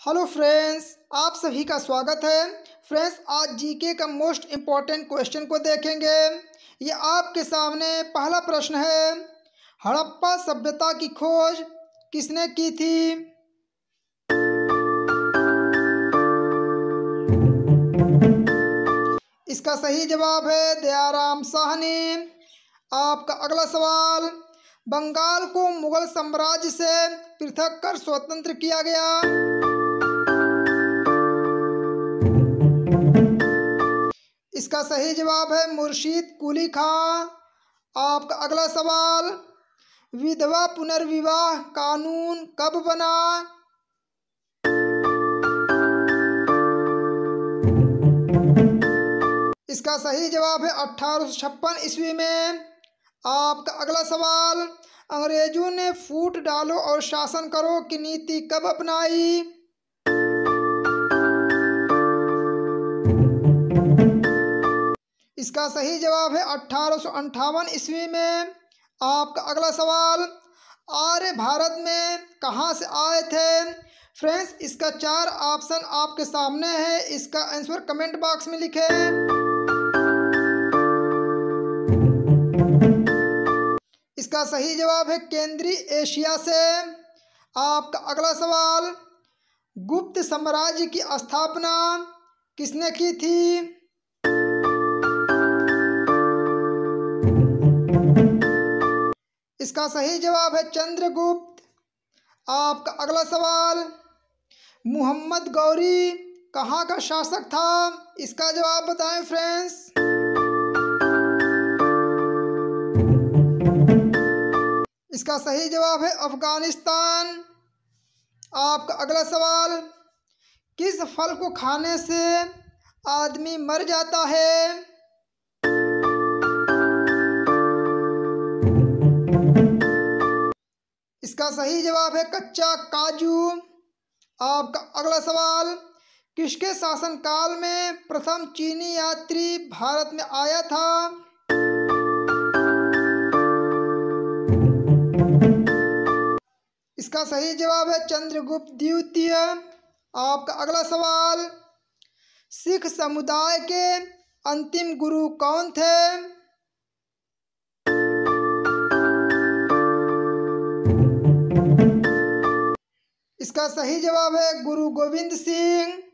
Hello friends, आप सभी का स्वागत है। फ्रेंड्स, आज जीके का मोस्ट इम्पॉर्टेंट क्वेश्चन को देखेंगे। ये आपके सामने पहला प्रश्न है। हड़प्पा सभ्यता की खोज किसने की थी? इसका सही जवाब है दयाराम साहनी। आपका अगला सवाल, बंगाल को मुगल साम्राज्य से पृथक कर स्वतंत्र किया गया। इसका सही जवाब है मुर्शीद कुली खां। आपका अगला सवाल, विधवा पुनर्विवाह कानून कब बना? इसका सही जवाब है 1856 ईस्वी में। आपका अगला सवाल, अंग्रेजों ने फूट डालो और शासन करो की नीति कब अपनाई? इसका सही जवाब है 1858 ईस्वी में। आपका अगला सवाल, आर्य भारत में कहाँ से आए थे? फ्रेंड्स, इसका 4 ऑप्शन आपके सामने है। इसका आंसर कमेंट बॉक्स में लिखें। इसका सही जवाब है केंद्रीय एशिया से। आपका अगला सवाल, गुप्त साम्राज्य की स्थापना किसने की थी? इसका सही जवाब है चंद्रगुप्त। आपका अगला सवाल, मुहम्मद गौरी कहाँ का शासक था? इसका जवाब बताएं फ्रेंड्स। इसका सही जवाब है अफगानिस्तान। आपका अगला सवाल, किस फल को खाने से आदमी मर जाता है? इसका सही जवाब है कच्चा काजू। आपका अगला सवाल, किसके शासनकाल में प्रथम चीनी यात्री भारत में आया था? इसका सही जवाब है चंद्रगुप्त द्वितीय। आपका अगला सवाल, सिख समुदाय के अंतिम गुरु कौन थे? इसका सही जवाब है गुरु गोविंद सिंह।